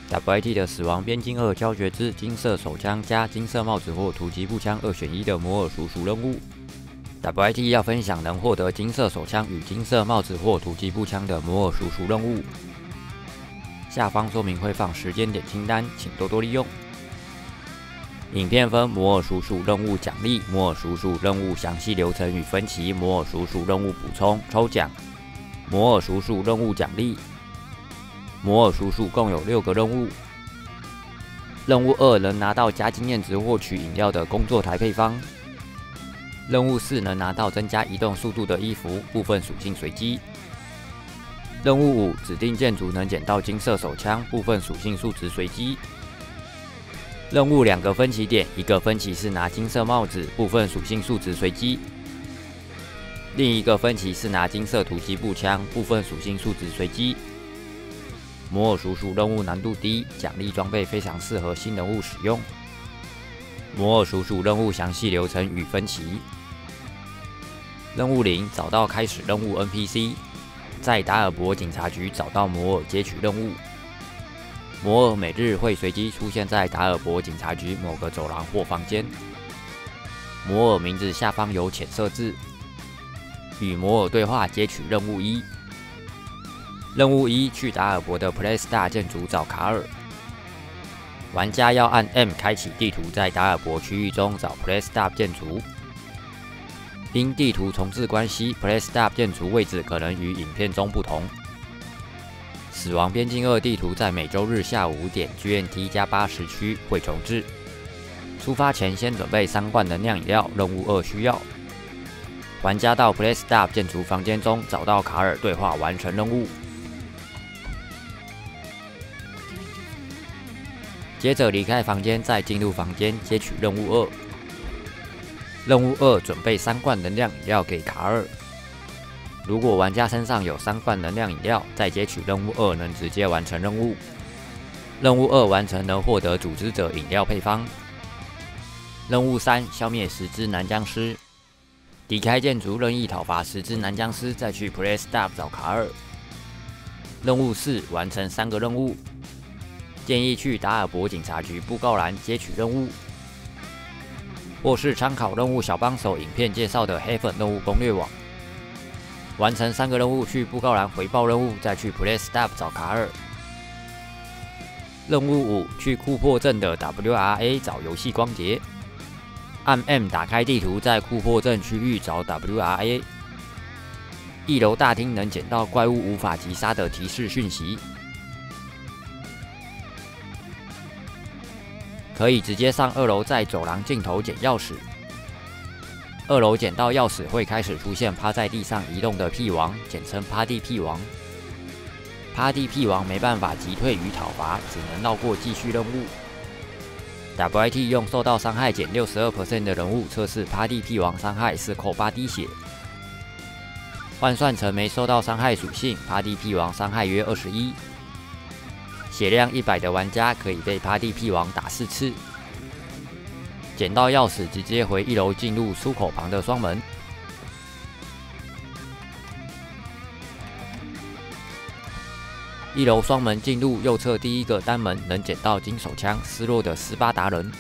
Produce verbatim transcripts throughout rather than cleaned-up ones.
W I T 的死亡边境二教学之金色手枪加金色帽子或突击步枪二选一的摩尔叔叔任务。W I T 要分享能获得金色手枪与金色帽子或突击步枪的摩尔叔叔任务。下方说明会放时间点清单，请多多利用。影片分摩尔叔叔任务奖励、摩尔叔叔任务详细流程与分歧、摩尔叔叔任务补充、抽奖、摩尔叔叔任务奖励。摩尔叔叔共有六个任务。任务二能拿到加经验值获取饮料的工作台配方。任务四能拿到增加移动速度的衣服，部分属性随机。任务五指定建筑能捡到金色手枪，部分属性数值随机。任务两个分歧点，一个分歧是拿金色帽子，部分属性数值随机；另一个分歧是拿金色突击步枪，部分属性数值随机。摩尔叔叔任务难度低，奖励装备非常适合新人物使用。摩尔叔叔任务详细流程与分歧。任务零找到开始任务 N P C， 在达尔伯警察局找到摩尔接取任务。摩尔每日会随机出现在达尔伯警察局某个走廊或房间。摩尔名字下方有浅色字。与摩尔对话接取任务一。任务一去达尔伯的 Playstar 建筑找卡尔。玩家要按 M 开启地图，在达尔伯区域中找 Playstar 建筑。因地图重置关系 ，Playstar 建筑位置可能与影片中不同。死亡边境二地图在每周日下午五点 G M T 加八时区会重置。出发前先准备三罐能量饮料，任务二需要。玩家到 Playstar 建筑房间中找到卡尔对话，完成任务。接着离开房间，再进入房间接取任务二。任务二准备三罐能量饮料给卡尔。如果玩家身上有三罐能量饮料，再接取任务二能直接完成任务。任务二完成能获得组织者饮料配方。任务三消灭十只男僵尸。离开建筑任意讨伐十只男僵尸，再去 Playstar 找卡尔。任务四完成三个任务。建议去达尔伯警察局布告栏接取任务，或是参考任务小帮手影片介绍的黑粉任务攻略网。完成三个任务，去布告栏回报任务，再去 Playstar 找卡尔。任务五去库珀镇的 W R A 找游戏光碟。按 M 打开地图，在库珀镇区域找 W R A。一楼大厅能捡到怪物无法击杀的提示讯息。可以直接上二楼，在走廊尽头捡钥匙。二楼捡到钥匙会开始出现趴在地上移动的屁王，简称趴地屁王。趴地屁王没办法击退与讨伐，只能绕过继续任务。W I T 用受到伤害减 百分之六十二 的人物测试趴地屁王伤害是扣八滴血。换算成没受到伤害属性，趴地屁王伤害约二十一。血量一百的玩家可以被趴地屁王打四次。捡到钥匙，直接回一楼进入出口旁的双门。一楼双门进入右侧第一个单门，能捡到金手枪失落的斯巴达人。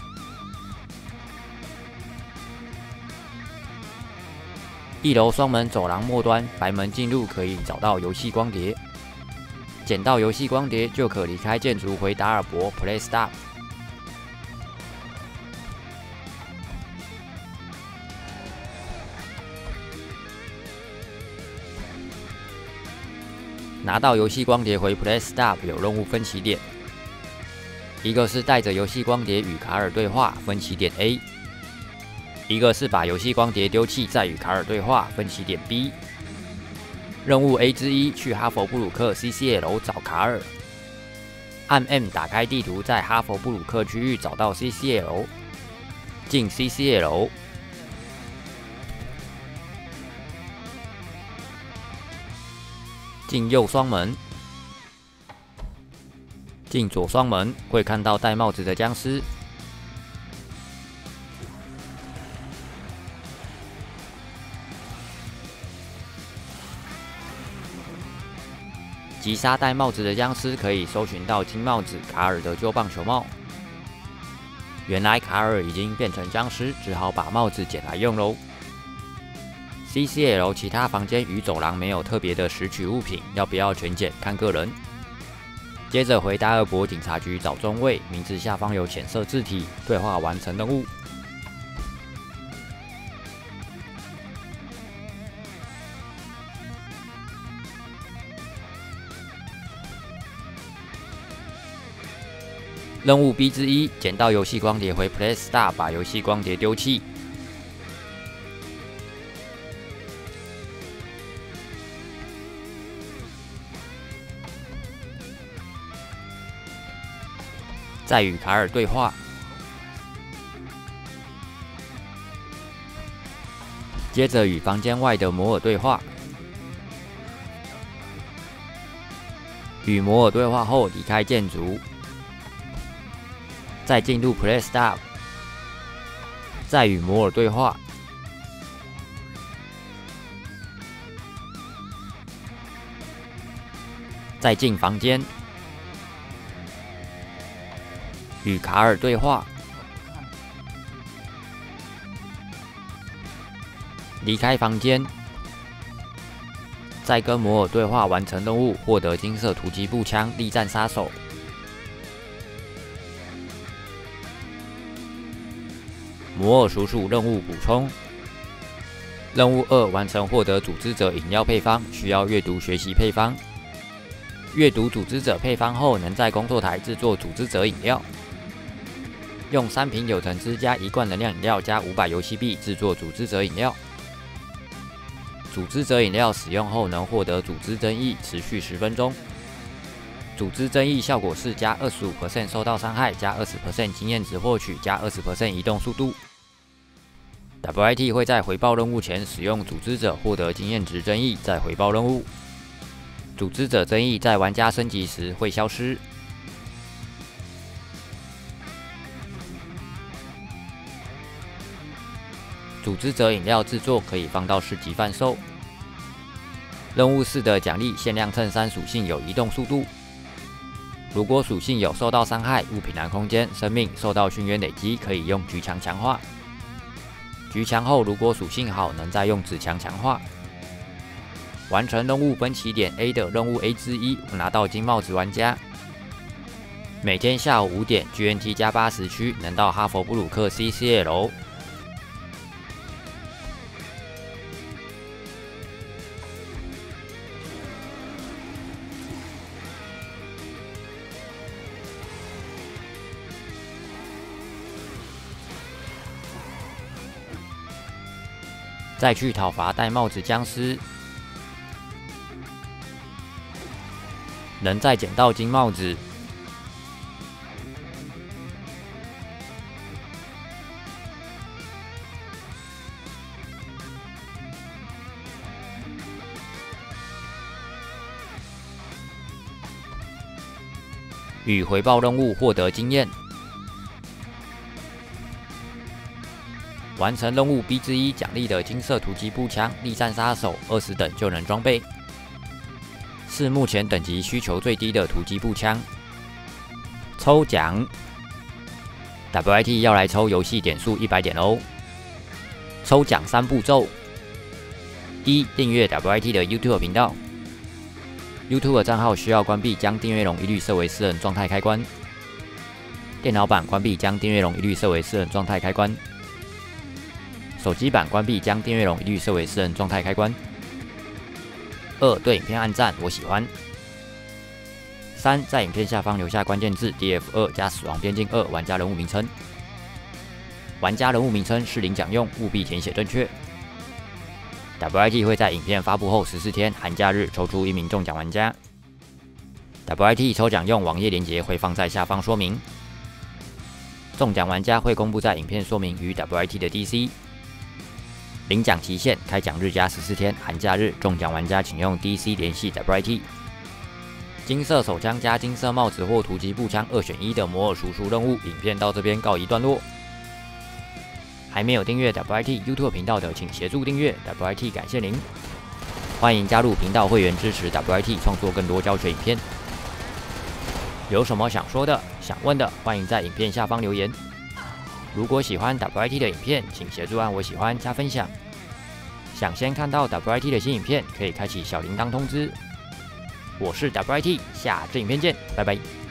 一楼双门走廊末端白门进入，可以找到游戏光碟。捡到游戏光碟就可离开建筑回达尔伯 Playstar。拿到游戏光碟回 Playstar 有任务分歧点，一个是带着游戏光碟与卡尔对话，分歧点 A； 一个是把游戏光碟丢弃再与卡尔对话，分歧点 B。任务 A 之一去哈佛布鲁克 C C L 找卡尔。按 M 打开地图，在哈佛布鲁克区域找到 C C L， 进 C C L。进右双门，进左双门会看到戴帽子的僵尸。 击杀戴帽子的僵尸，可以搜寻到金帽子卡尔的旧棒球帽。原来卡尔已经变成僵尸，只好把帽子捡来用喽。C C L 其他房间与走廊没有特别的拾取物品，要不要全捡看个人。接着回大二博警察局找中尉，名字下方有浅色字体，对话完成任务。任务 B 之一，捡到游戏光碟回 Play Star， 把游戏光碟丢弃。再与卡尔对话，接着与房间外的摩尔对话。与摩尔对话后离开建筑。再进入 Play Stop， 再与摩尔对话，再进房间，与卡尔对话，离开房间，再跟摩尔对话完成任务，获得金色突击步枪力战杀手。摩尔叔叔任务补充：任务二完成，获得组织者饮料配方，需要阅读学习配方。阅读组织者配方后，能在工作台制作组织者饮料。用三瓶柳橙汁加一罐能量饮料加五百游戏币制作组织者饮料。组织者饮料使用后能获得组织增益，持续十分钟。组织增益效果是加 百分之二十五 受到伤害，加 百分之二十 经验值获取，加 百分之二十 移动速度。W I T 会在回报任务前使用组织者获得经验值增益，再回报任务。组织者增益在玩家升级时会消失。组织者饮料制作可以放到市集贩售。任务四的奖励限量衬衫属性有移动速度。如果属性有受到伤害、物品栏空间、生命受到勋元累积，可以用局墙强化。局墙后，如果属性好，能再用子墙强化。完成任务分起点 A 的任务 A 之一，拿到金帽子玩家，每天下午五点 G M T 加八十区能到哈佛布鲁克 C C L。再去讨伐戴帽子僵尸，能再捡到金帽子。与回报任务获得经验。完成任务 B 之一奖励的金色突击步枪力战杀手二十等就能装备，是目前等级需求最低的突击步枪。抽奖 ，W I T 要来抽游戏点数一百点哦。抽奖三步骤：一、订阅 W I T 的 YouTube 频道 ，YouTube 账号需要关闭，将订阅容一律设为私人状态开关。电脑版关闭，将订阅容一律设为私人状态开关。手机版关闭，将订阅容一律设为私人状态开关。二、对影片按赞，我喜欢。三、在影片下方留下关键字 D F 二 加死亡边境二玩家人物名称。玩家人物名称是领奖用，务必填写正确。W I T 会在影片发布后十四天寒假日抽出一名中奖玩家。W I T 抽奖用网页连结会放在下方说明。中奖玩家会公布在影片说明与 W I T 的 D C。领奖期限：开奖日加十四天，寒假日。中奖玩家请用 D C 联系 W I T。金色手枪加金色帽子或突击步枪二选一的摩尔叔叔任务，影片到这边告一段落。还没有订阅 W I T YouTube 频道的，请协助订阅 W I T， 感谢您。 欢迎加入频道会员支持 W I T 创作更多教学影片。有什么想说的、想问的，欢迎在影片下方留言。如果喜欢 W I T 的影片，请协助按我喜欢加分享。想先看到 W I T 的新影片，可以开启小铃铛通知。我是 W I T， 下支影片见，拜拜。